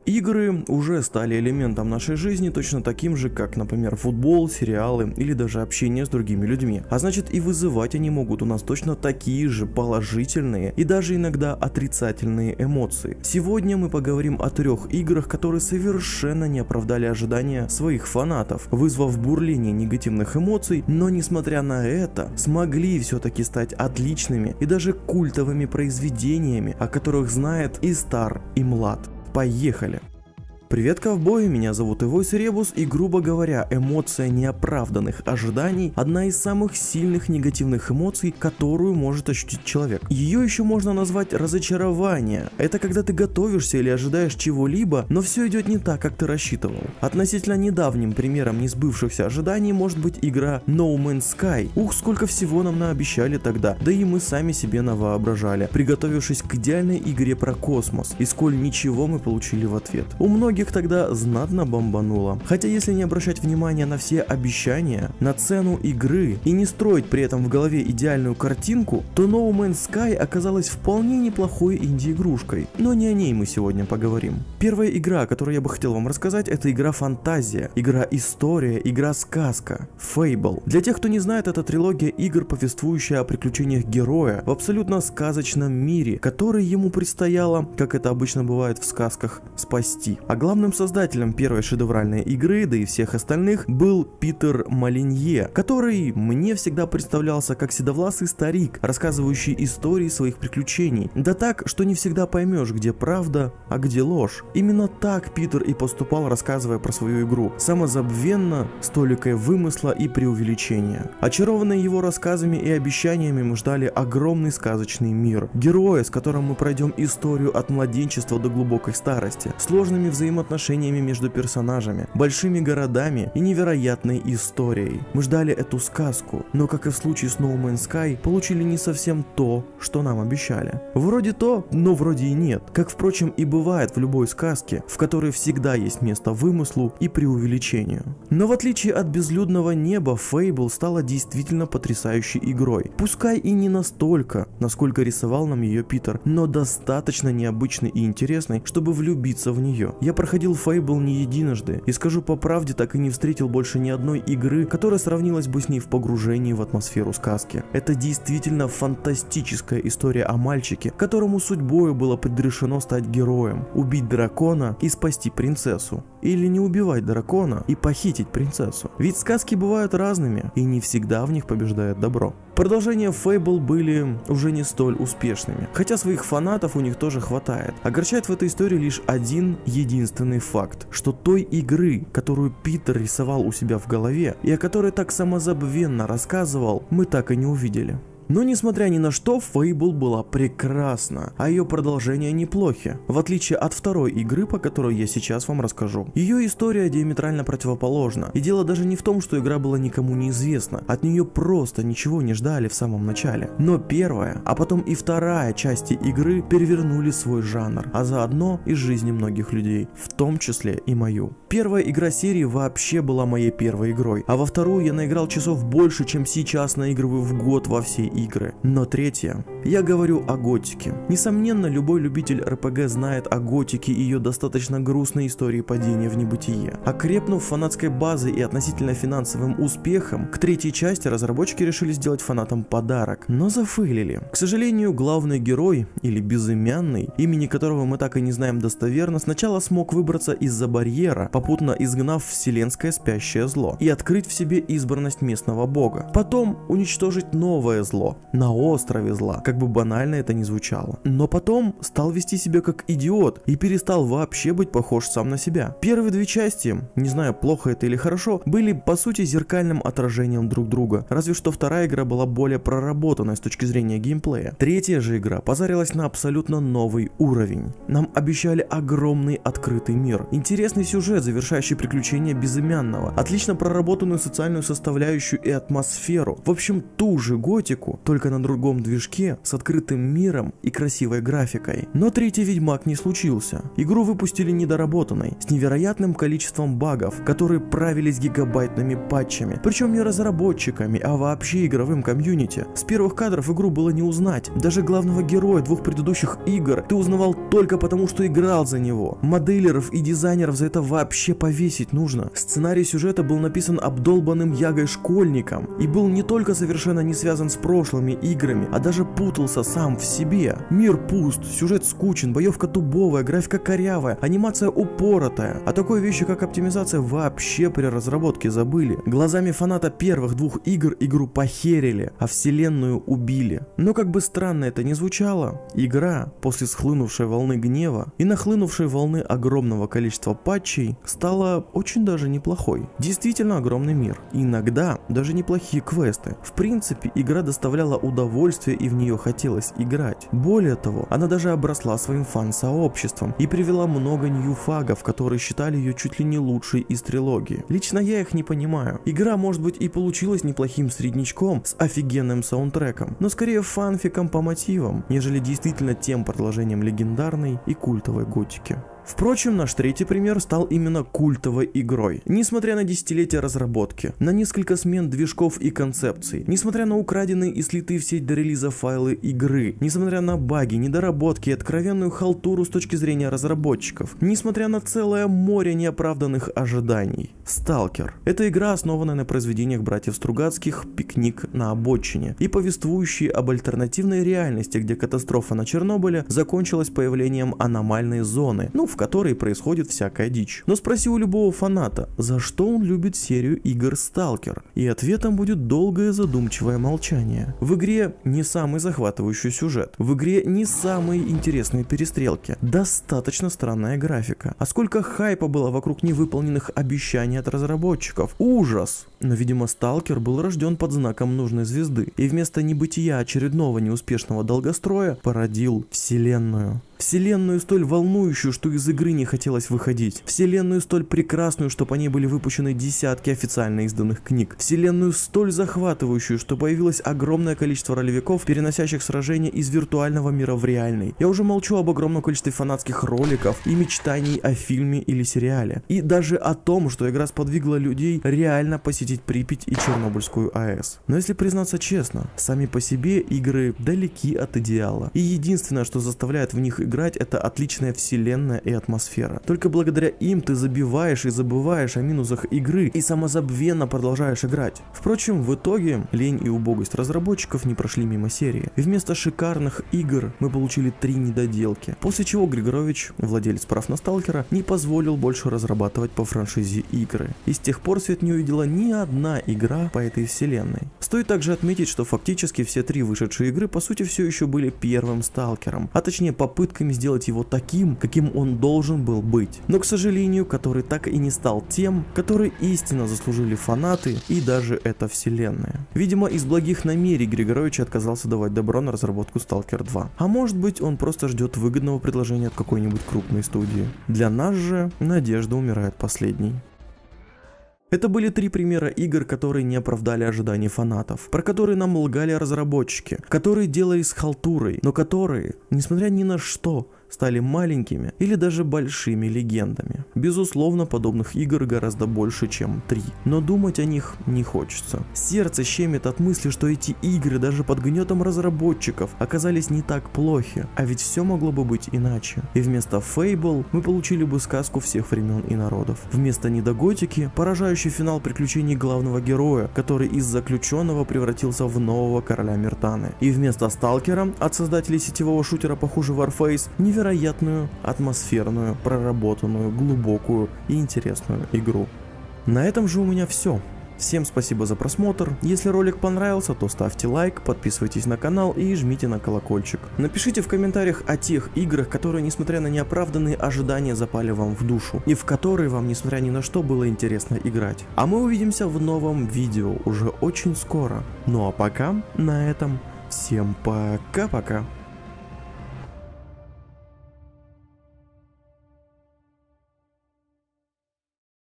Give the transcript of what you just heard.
Игры уже стали элементом нашей жизни, точно таким же, как, например, футбол, сериалы или даже общение с другими людьми. А значит, и вызывать они могут у нас точно такие же положительные и даже иногда отрицательные эмоции. Сегодня мы поговорим о 3 играх, которые совершенно не оправдали ожидания своих фанатов, вызвав бурление негативных эмоций, но несмотря на это, смогли все-таки стать отличными и даже культовыми произведениями, о которых знает и стар, и млад. Поехали! Привет, ковбои, меня зовут Ивойс Ребус, и, грубо говоря, эмоция неоправданных ожиданий – одна из самых сильных негативных эмоций, которую может ощутить человек. Ее еще можно назвать разочарование. Это когда ты готовишься или ожидаешь чего-либо, но все идет не так, как ты рассчитывал. Относительно недавним примером несбывшихся ожиданий может быть игра No Man's Sky. Ух, сколько всего нам наобещали тогда, да и мы сами себе навоображали, приготовившись к идеальной игре про космос, и сколь ничего мы получили в ответ. У многих тогда знатно бомбануло. Хотя если не обращать внимания на все обещания, на цену игры и не строить при этом в голове идеальную картинку, то No Man's Sky оказалась вполне неплохой инди-игрушкой. Но не о ней мы сегодня поговорим. Первая игра, о которой я бы хотел вам рассказать, это игра фантазия, игра история, игра сказка, Fable. Для тех, кто не знает, это трилогия игр, повествующая о приключениях героя в абсолютно сказочном мире, который ему предстояло, как это обычно бывает в сказках, спасти. А главным создателем первой шедевральной игры, да и всех остальных, был Питер Молинье, который мне всегда представлялся как седовласый старик, рассказывающий истории своих приключений. Да так, что не всегда поймешь, где правда, а где ложь. Именно так Питер и поступал, рассказывая про свою игру. Самозабвенно, с толикой вымысла и преувеличения. Очарованные его рассказами и обещаниями, мы ждали огромный сказочный мир. Героя, с которым мы пройдем историю от младенчества до глубокой старости. Сложными взаимоотношениями между персонажами, большими городами и невероятной историей. Мы ждали эту сказку, но, как и в случае с No Man's Sky, получили не совсем то, что нам обещали. Вроде то, но вроде и нет. Как, впрочем, и бывает в любой сказке, в которой всегда есть место вымыслу и преувеличению. Но в отличие от безлюдного неба, Fable стала действительно потрясающей игрой. Пускай и не настолько, насколько рисовал нам ее Питер, но достаточно необычной и интересной, чтобы влюбиться в нее. Я проходил Fable не единожды, и скажу по правде, так и не встретил больше ни одной игры, которая сравнилась бы с ней в погружении в атмосферу сказки. Это действительно фантастическая история о мальчике, которому судьбою было предрешено стать героем, убить дракона и спасти принцессу. Или не убивать дракона и похитить принцессу. Ведь сказки бывают разными, и не всегда в них побеждает добро. Продолжения Fable были уже не столь успешными, хотя своих фанатов у них тоже хватает. Огорчает в этой истории лишь один единственный факт, что той игры, которую Питер рисовал у себя в голове и о которой так самозабвенно рассказывал, мы так и не увидели. Но несмотря ни на что, Fable была прекрасна, а ее продолжения неплохи, в отличие от второй игры, по которой я сейчас вам расскажу. Ее история диаметрально противоположна, и дело даже не в том, что игра была никому неизвестна, от нее просто ничего не ждали в самом начале. Но первая, а потом и вторая части игры перевернули свой жанр, а заодно и жизни многих людей, в том числе и мою. Первая игра серии вообще была моей первой игрой, а во вторую я наиграл часов больше, чем сейчас наигрываю в год во все игры. Но третья. Я говорю о готике. Несомненно, любой любитель РПГ знает о готике и ее достаточно грустной истории падения в небытие. Окрепнув фанатской базой и относительно финансовым успехом, к третьей части разработчики решили сделать фанатам подарок, но зафейлили. К сожалению, главный герой, или безымянный, имени которого мы так и не знаем достоверно, сначала смог выбраться из-за барьера, попутно изгнав вселенское спящее зло, и открыть в себе избранность местного бога. Потом уничтожить новое зло на острове зла, как бы банально это ни звучало. Но потом стал вести себя как идиот и перестал вообще быть похож сам на себя. Первые 2 части, не знаю, плохо это или хорошо, были по сути зеркальным отражением друг друга, разве что вторая игра была более проработанной с точки зрения геймплея. Третья же игра позарилась на абсолютно новый уровень. Нам обещали огромный открытый мир, интересный сюжет, завершающий приключения безымянного, отлично проработанную социальную составляющую и атмосферу, в общем, ту же готику, Ведьмаку, только на другом движке с открытым миром и красивой графикой. Но третий Ведьмак не случился. Игру выпустили недоработанной, с невероятным количеством багов, которые правились гигабайтными патчами, причем не разработчиками, а вообще игровым комьюнити. С первых кадров игру было не узнать. Даже главного героя двух предыдущих игр ты узнавал только потому, что играл за него. Моделеров и дизайнеров за это вообще повесить нужно. Сценарий сюжета был написан обдолбанным ягой школьником и был не только совершенно не связан с прошлыми играми, а даже путался сам в себе. Мир пуст, сюжет скучен, боевка тубовая, графика корявая, анимация упоротая. О такой вещи, как оптимизация, вообще при разработке забыли. Глазами фаната первых двух игр игру похерили, а вселенную убили. Но как бы странно это ни звучало, игра после схлынувшей волны гнева и нахлынувшей волны огромного количества патчей стала очень даже неплохой. Действительно огромный мир. Иногда даже неплохие квесты. В принципе, игра доставляла удовольствие и в нее хотелось играть. Более того, она даже обросла своим фан-сообществом и привела много ньюфагов, которые считали ее чуть ли не лучшей из трилогии. Лично я их не понимаю. Игра, может быть, и получилась неплохим среднячком с офигенным саундтреком, но скорее фанфиком по мотивам, нежели действительно тем продолжением легендарной и культовой готики. Впрочем, наш третий пример стал именно культовой игрой. Несмотря на десятилетия разработки, на несколько смен движков и концепций, несмотря на украденные и слитые в сеть до релиза файлы игры, несмотря на баги, недоработки и откровенную халтуру с точки зрения разработчиков, несмотря на целое море неоправданных ожиданий. Сталкер. Это игра, основанная на произведениях братьев Стругацких «Пикник на обочине» и повествующая об альтернативной реальности, где катастрофа на Чернобыле закончилась появлением аномальной зоны, в которой происходит всякая дичь. Но спроси у любого фаната, за что он любит серию игр Сталкер, и ответом будет долгое задумчивое молчание. В игре не самый захватывающий сюжет, в игре не самые интересные перестрелки, достаточно странная графика. А сколько хайпа было вокруг невыполненных обещаний от разработчиков. Ужас! Но, видимо, Сталкер был рожден под знаком нужной звезды, и вместо небытия очередного неуспешного долгостроя породил вселенную. Вселенную столь волнующую, что из игры не хотелось выходить. Вселенную столь прекрасную, что по ней были выпущены десятки официально изданных книг. Вселенную столь захватывающую, что появилось огромное количество ролевиков, переносящих сражения из виртуального мира в реальный. Я уже молчу об огромном количестве фанатских роликов и мечтаний о фильме или сериале. И даже о том, что игра сподвигла людей реально посетить Припять и Чернобыльскую АЭС. Но если признаться честно, сами по себе игры далеки от идеала. И единственное, что заставляет в них играть, это отличная вселенная и атмосфера. Только благодаря им ты забиваешь и забываешь о минусах игры и самозабвенно продолжаешь играть. Впрочем, в итоге лень и убогость разработчиков не прошли мимо серии. И вместо шикарных игр мы получили 3 недоделки. После чего Григорович, владелец прав на Сталкера, не позволил больше разрабатывать по франшизе игры. И с тех пор свет не увидела ни одна игра по этой вселенной. Стоит также отметить, что фактически все 3 вышедшие игры по сути все еще были первым Сталкером, а точнее попытками сделать его таким, каким он должен был быть. Но, к сожалению, который так и не стал тем, который истинно заслужили фанаты и даже эта вселенная. Видимо, из благих намерений Григорович отказался давать добро на разработку Stalker 2. А может быть, он просто ждет выгодного предложения от какой-нибудь крупной студии. Для нас же надежда умирает последней. Это были 3 примера игр, которые не оправдали ожиданий фанатов, про которые нам лгали разработчики, которые делали с халтурой, но которые, несмотря ни на что, стали маленькими или даже большими легендами. Безусловно, подобных игр гораздо больше, чем 3, но думать о них не хочется. Сердце щемит от мысли, что эти игры даже под гнетом разработчиков оказались не так плохи, а ведь все могло бы быть иначе. И вместо Fable мы получили бы сказку всех времен и народов. Вместо недоготики поражающий финал приключений главного героя, который из заключенного превратился в нового короля Миртаны. И вместо Сталкера от создателей сетевого шутера похуже Warface невероятную, атмосферную, проработанную, глубокую и интересную игру. На этом же у меня все. Всем спасибо за просмотр. Если ролик понравился, то ставьте лайк, подписывайтесь на канал и жмите на колокольчик. Напишите в комментариях о тех играх, которые, несмотря на неоправданные ожидания, запали вам в душу, и в которые вам, несмотря ни на что, было интересно играть. А мы увидимся в новом видео уже очень скоро. Ну а пока на этом всем пока-пока.